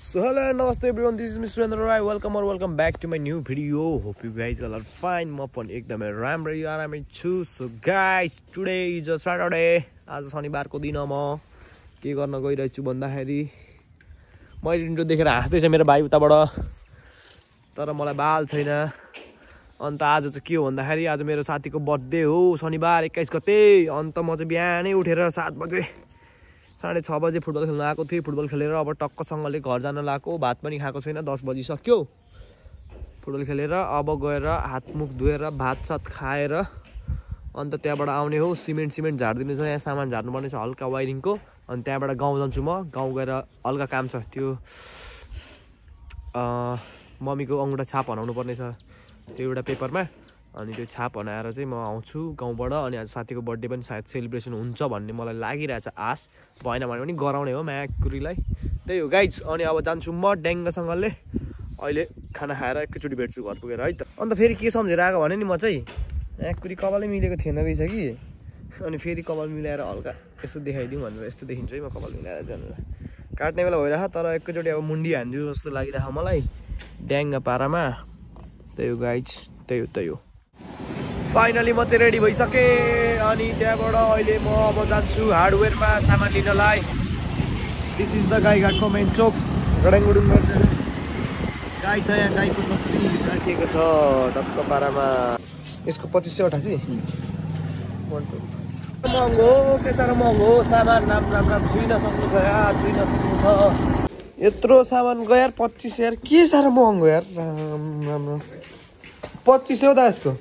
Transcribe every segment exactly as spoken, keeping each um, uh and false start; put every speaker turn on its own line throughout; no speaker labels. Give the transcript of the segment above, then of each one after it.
So hello and namaste everyone, this is Mister Surendra Rai. Welcome or welcome back to my new video. Hope you guys all are fine. म पनि एकदमै राम्रै आरामै छु. So guys, today is a Saturday. आज शनिबारको दिन म के गर्न गइरहेको छु भन्दाखेरि मैले इन्ट्रो देखेर हाँस्दै छ मेरो भाइ उताबाट. तर मलाई बाल छैन. अन्त आज चाहिँ के हो भन्दाखेरि आज मेरो साथीको बर्थडे हो, शनिबार एक्काइस गते. अन्त म चाहिँ बिहानै उठेर सात बजे साढे छ बजे फुटबल खेल्न आएको थिएँ. फुटबल खेलेर अब टक्कसँगले घर जान लागेको. भात पनि खाएको छैन, दस बजिसक्यो. फुटबल खेलेर अब गएर हातमुख धोएर भात सात खाएर अन्त त्यहाँबाट आउने हो. सिमेन्ट सिमेन्ट झारिदिनु छ, यहाँ सामान झार्नुपर्ने छ हल्का वायरिङको. अनि त्यहाँबाट गाउँ जान्छु म. गाउँ गएर हल्का काम छ, त्यो मम्मीको अङ्गुठा छाप हनाउनु पर्ने छ त्यो एउटा पेपरमा. अनि त्यो छाप हनाएर चाहिँ म आउँछु गाउँबाट. अनि आज साथीको बर्थडे पनि सायद सेलिब्रेसन हुन्छ भन्ने मलाई लागिरहेछ आश. भएन भने पनि गराउने हो म्याकुरीलाई. त्यही हो गाइज. अनि अब जान्छु म ड्याङ्गसँगले. अहिले खाना खाएर एकैचोटि भेट्छु घर पुगेर है त. अन्त फेरि के सम्झेर आएको भने नि म चाहिँ म्याकुरी कपालै मिलेको थिएन रहेछ कि. अनि फेरि कपाल मिलाएर हल्का यसो देखाइदिउँ भनेर यस्तो देखिन्छ है म कपाल मिलाएर जानेर. काट्ने बेला भइरह तर एकैचोटि अब मुन्डी हान्छु जस्तो लागिरह मलाई ड्याङ्ग पारामा. त्यही हो गाइज, त्यही हो त्यही हो. फाइनली म चाहिँ रेडी भइसकेँ. अनि त्यहाँबाट अहिले म अब जान्छु हार्डवेयरमा सामान लिनलाई. दिस इज द गाईघाटको मेन चोक. गडाङगुडुङ गर्छ गाई छ यहाँ. गाईको कसरी राखिएको छ टक्क पारामा. यसको पच्चिस सय अठासी महँगो हो. के साह्रो महँगो हो. सामान राम्रो राम्रो छुइ नसक्नु छ यार, छुइ नसक्नु छ. यत्रो सामान गयो यार, पच्चिस यार. के साह्रो महँगो यार. राम्रो पच्चिस सय हो त यसको.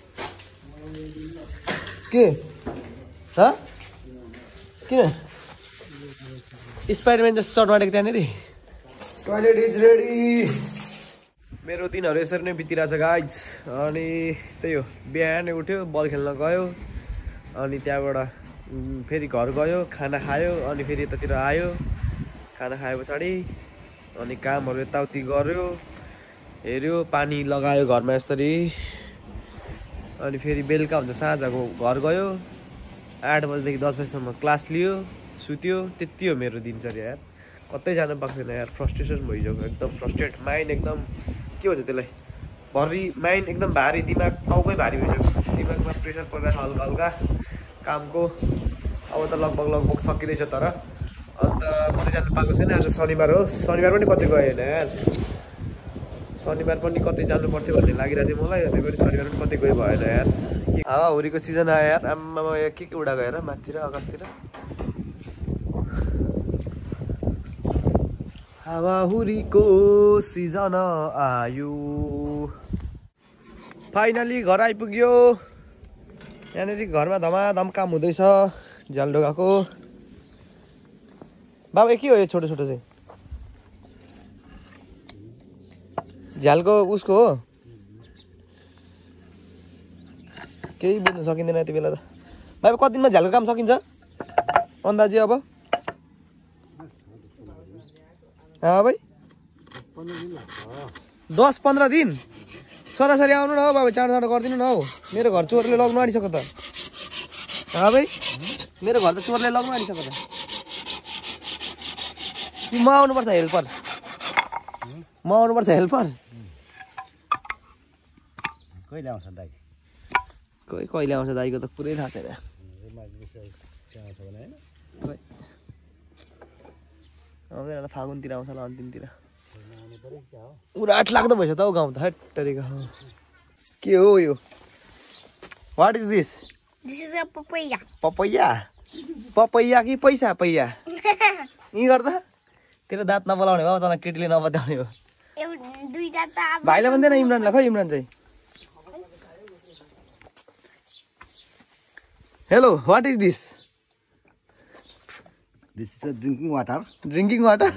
के हँ किन स्पाइडरम्यान जस्तो चट माटेको त्यहाँनिर. Toilet is ready. मेरो दिनहरू यसरी नै बितिरहेछ गाइज. अनि त्यही हो, बिहानै उठ्यो, बल खेल्न गयो. अनि त्यहाँबाट फेरि घर गयो, खाना खायो. अनि फेरि यतातिर आयो, खाना खाए पछाडि अनि कामहरू यताउति गऱ्यो, हेऱ्यो, पानी लगायो घरमा यसरी. अनि फेरि बेलुका हुन्छ साँझको घर गयो. आठ बजीदेखि दस बजीसम्म क्लास लियो, सुत्यो. त्यति हो मेरो दिनचर्या यार. कतै जानु पाएको छैन यार. फ्रस्ट्रेसन भइसक्यो एकदम. फ्रस्ट्रेट माइन्ड एकदम के भन्छ त्यसलाई, भरि माइन्ड एकदम भारी. दिमाग टाउकै भारी भइसक्यो. दिमागमा प्रेसर परिरहेको छ हल्का हल्का कामको. अब त लगभग लगभग सकिँदैछ. तर अन्त कतै जानु पाएको छैन. आज शनिबार हो. शनिबार पनि कतै गएन यार. शनिबार पनि कतै जानु पर्थ्यो भन्ने लागिरहेको थियो मलाई. त्यही पनि शनिबार पनि कतै गयो भएन यार. हावाहुरीको सिजन आयो यार. आम्मामा के के उडा गएर माथितिर आकाशतिर हावाहुरीको सिजन आयो. फाइनली घर आइपुग्यो. यहाँनिर घरमा धमाधम काम हुँदैछ. झ्याल ढोकाको. बाबा के हो यो छोटो छोटो चाहिँ? झ्यालको उसको हो. केही बुझ्नु सकिँदैन यति बेला त. भाइ कति दिनमा झ्यालको काम सकिन्छ अन्दाजी? अब भाइ दस पन्ध्र दिन सरासरी आउनु न हौ बाबा. चाँडो चाँडो गरिदिनु न हौ. मेरो घर चोरले लग्नु आँटिसक्यो त. भाइ मेरो घर त चोरले लग्नु आँटिसक्यो त. म आउनुपर्छ हेल्पर. म आउनुपर्छ हेल्पर. कहिले आउँछ दाइ? कोही कहिले आउँछ दाइको त पुरै थाहा छैन. आउँदैन, फागुनतिर आउँछ होला, अन्तिमतिर. उराट लाग्दो भएछ त हौ गाउँ त. हट्टरीको के हो यो? What is this?
This is a papaya.
Papaya? Papaya कि पैसा पैया? यी गर्दा तेरो दाँत नबलाउने भयो, तँलाई केटीले नबताउने हो. भाइलाई भन्दैन इमरानलाई. खै इमरान चाहिँ. Hello, what is this?
This is a drinking water.
Drinking water?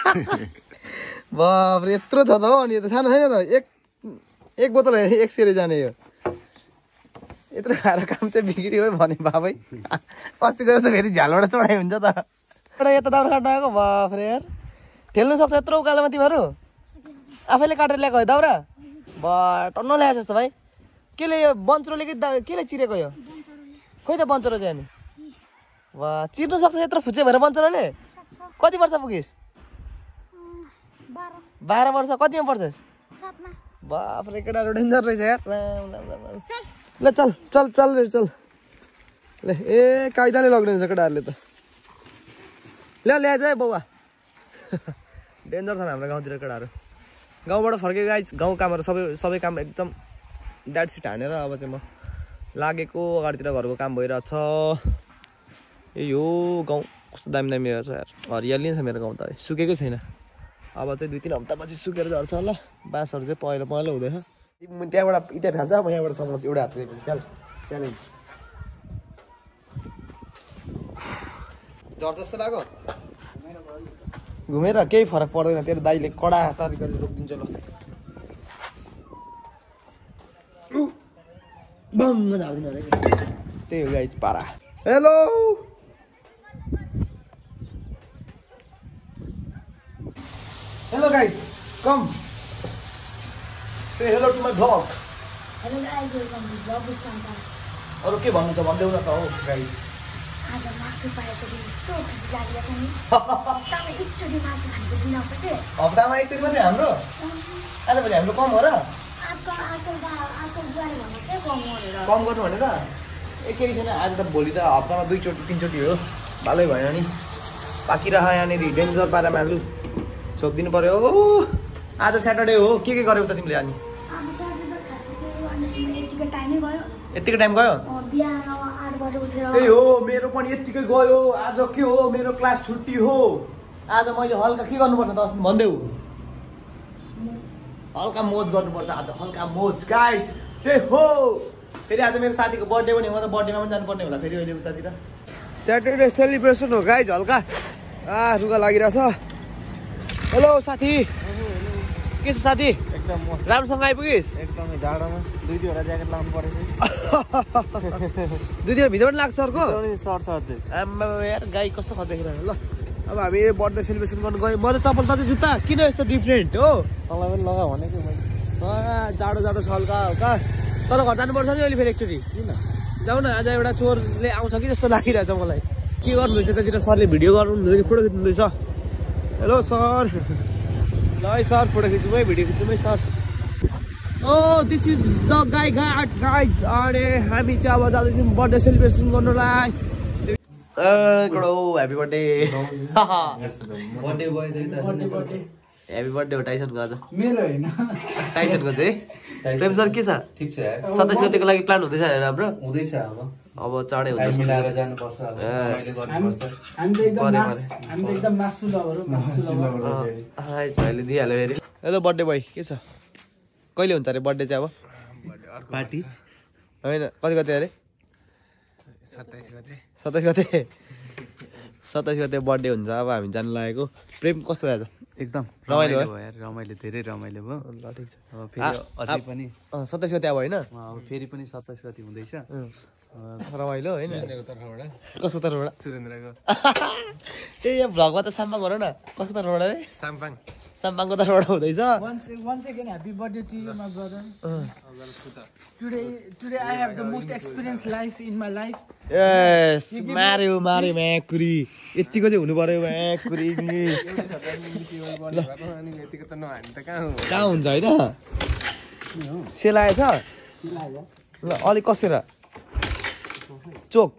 बाफ्रे यत्रो छ त हो. अनि यो त सानो छैन त. एक एक बोतल एक सेरे जाने यो. यत्रो खाएर काम चाहिँ बिग्रियो भने बाबै. अस्तिको जस्तो फेरि झ्यालबाट चढाइ हुन्छ त. एउटा यता दाउरा काट्न आएको. बाफ्रे यार, ठेल्नु सक्छ यत्रो उकालोमा तिमीहरू? आफैले काटेर ल्याएको है दाउरा? बा टन्न ल्याएछ जस्तो भाइ. केले यो बन्चरोले कि केले चिरेको यो? खोइ त बन्चरो चाहिँ. अनि वाह, चिर्नु सक्छ यत्रो फुच्चे भएर बन्चरोले? कति वर्ष पुगिस्? बाह्र वर्ष कतिमा पढ्छस् बाफ्रे केटाहरू डेन्जर रहेछ यार ल चल चल चल रे चल ले ए काइदाले लग्ने रहेछ केटाहरूले त ल ल्याएछ है बौवा डेन्जर छन् हाम्रो गाउँतिर केटाहरू गाउँबाट फर्के गाइस गाउँ कामहरू सबै सबै काम एकदम ड्याड सिट हानेर अब चाहिँ म लागेको अगाडितिर घरको काम भइरहेछ ए यो गाउँ कस्तो दामी दामी छ यार हरियाली छ मेरो गाउँ त सुकेकै छैन अब चाहिँ दुई तिन हप्तापछि सुकेर झर्छ होला बाँसहरू चाहिँ पहिलो पहिलो हुँदैछ त्यहाँबाट इटा फ्याल्छ म यहाँबाट समाउँछु एउटा हातले ख्याल च्यालेन्ज झर्छ जस्तो लाग्यो घुमेर केही फरक पर्दैन तेरो दाइले कडा तरिकाले रोकिदिन्छ ल बङ्ग झार्दिनु अरे त्यही हो गाइस पारा हेलो हेलो गाइस कम से hello to my vlog
hello guys welcome to vlog with Santa
अरु के भन्नु छ भन्देऊ न त हो गाइस
आज मासु पाएको दिन यस्तो खुसी लागेको छ नि हप्तामा एकचोटि मासु खाएको दिन आउँछ के
हप्तामा एकचोटि मात्रै हाम्रो आजभोलि हाम्रो कम हो र
आजकल आजकल आजकल बुहारी भन्नु चाहिँ कम गरेर
कम गर्नु भनेर ए केही छैन आज त भोलि त हप्तामा दुईचोटि तिनचोटि हो भालै भयो नि बाँकी रह यहाँनिर डेन्जर पारा मालु छोपिदिनु पर्यो आज स्याटरडे हो के के गर्यौ त तिमीले अनि
आज स्याटरडे खासै के अन्डरस्ट्यान्ड यतिकै टाइमै गयो
यतिकै टाइम गयो
बिहान आठ बजे उठेर
त्यही हो मेरो पनि यतिकै गयो आज के हो मेरो क्लास छुट्टी हो आज मैले हल्का के गर्नुपर्छ त अस्ति भन्देऊ हल्का मोज गर्नुपर्छ आज हल्का मोज गाइस त्यही हो फेरि आज मेरो साथीको बर्थडे पनि हो त बर्थडेमा पनि जानुपर्ने होला फेरि अहिले उतातिर स्याटरडे सेलिब्रेसन हो गाइस हल्का आ रुगा लागिरहेछ हेलो साथी के छ साथी
एकदम
राम्रोसँग आइपुगिस्
एकदमै जाडोमा दुई दुईवटा ज्याकेट लाउनु परेछ
दुई दिन भित्र पनि लाग्छ अर्को
सर्छ अझै
आम्मा यार गाई कस्तो खत देखिरहेको ल अब हामी बर्थडे सेलिब्रेसन गर्नु गयौँ म त चप्पल तपाईँ जुत्ता किन यस्तो डिफ्रेन्ट हो
तँलाई पनि लगा भनेको मैले
जाडो जाडो छ हल्का हल्का तर घर जानुपर्छ नि अहिले फेरि एकचोटि
किन
जाऊ न आज एउटा चोरले आउँछ कि जस्तो लागिरहेछ मलाई के गर्नुहुँदैछ त्यतिर सरले भिडियो गर्नुहुँदैछ कि फोटो खिच्नुहुँदैछ हेलो सर ल है सर फोटो खिच्नु है भिडियो खिच्नु है sir oh this is the Gaighat guys अनि हामी चाहिँ अब जाँदैछौँ बर्थडे सेलिब्रेसन गर्नुलाई कडो ह्याप्पी बर्थडे ह्याप्पी बर्थडे हो टाइसनको आज
मेरो होइन
टाइसनको चाहिँ प्रेम सर के छ
ठिक छ यार
सत्ताइस गतिको लागि प्लान हुँदैछ होइन हाम्रो
हुँदैछ अब
अब चाँडै हुन्छ
मिलाएर जानुपर्छ अब हामी त एकदम मास हामी त एकदम मासु लभर हो मासु लभर
अहिले दिइहाल्यो फेरि हेलो बर्थडे बोय के छ कहिले हुन्छ अरे बर्थडे चाहिँ अब
पार्टी
होइन कति गते अरे
सत्ताइस गते
सत्ताइस गते सत्ताइस गते बर्थडे हुन्छ अब हामी जानु लागेको प्रेम कस्तो आज
एकदम
रमाइलो
भयो यार रमाइलो धेरै रमाइलो भयो
ल ठिक छ
अब फेरि अझै पनि
सत्ताइस गते अब होइन
अब फेरि पनि सत्ताइस गते हुँदैछ
रमाइलो होइन कसको तर्फबाट
सुरेन्द्रको
त्यही यहाँ भ्लगमा त साम्पाङ गर न कसको तर्फबाट है
साम्पाङ
साम्पाङको तर्फबाट हुँदैछ
Once, once again, happy birthday to you, my brother. Today, today I have the most experienced life in my life.
यस मार्यो मार्यो म्याकुरी यतिको चाहिँ हुनु पर्यो म्याकुरी कहाँ हुन्छ होइन सेलाएछ ल अलिक कसेर चोक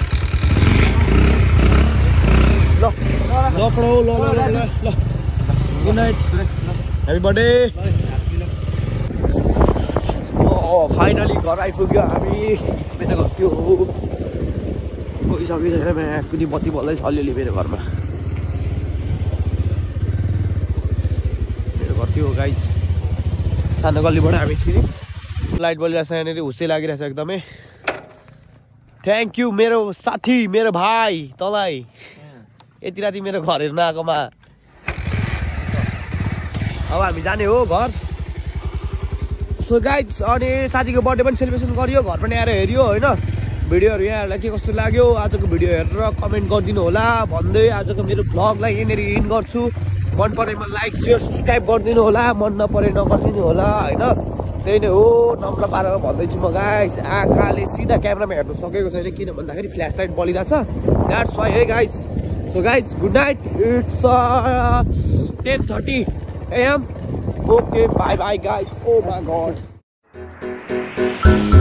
ल ल पढौ ल ल ल ल good night happy birthday finally घर आइपुग्यो हामी मेरो घर त्यो गइसकेको छैन म्याकुरी बत्ती बल्दैछ अलिअलि मेरो घरमा मेरो घर त्यो गाइस सानो गल्लीबाट हामी छिर्यौँ लाइट बलिरहेछ यहाँनिर हुस्सै लागिरहेछ एकदमै थ्याङ्क यू मेरो साथी मेरो भाइ तँलाई यति राति मेरो घर हेर्न आएकोमा अब हामी जाने हो घर सो गाइज अनि साथीको बर्थडे पनि सेलिब्रेसन गरियो घर पनि आएर हेऱ्यो होइन भिडियोहरू यहाँहरूलाई के कस्तो लाग्यो आजको भिडियो हेरेर कमेन्ट गरिदिनु होला भन्दै आजको मेरो भ्लगलाई यहाँनिर इन गर्छु मन परेमा लाइक सेयर सब्सक्राइब गरिदिनु होला मन नपरे नगरिदिनु होला होइन त्यही नै हो नम्र पारेर भन्दैछु म गाइज आँखाले सिधा क्यामेरामा हेर्नु सकेको छैन किन भन्दाखेरि फ्ल्यास लाइट बलिरहेको छ द्याट्स वाइ है guys so guys good night it's ten thirty a m Okay, bye bye guys. Oh my god.